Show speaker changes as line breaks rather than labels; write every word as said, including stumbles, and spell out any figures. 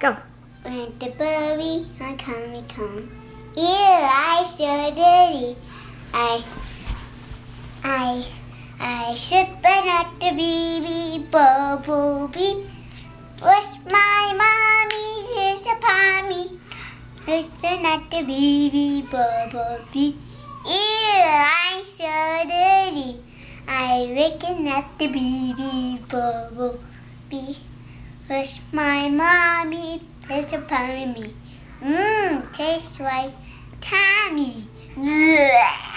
Go.
When the baby on come, come. Ew, I so dirty. I, I, I should but not the baby Bumblebee. What's my mommy says upon me? Who's not the baby Bumblebee? Ew, I'm so dirty. I reckon not the baby Bumblebee. Who's my mommy says upon me? Mmm, tastes like Tommy. Blech.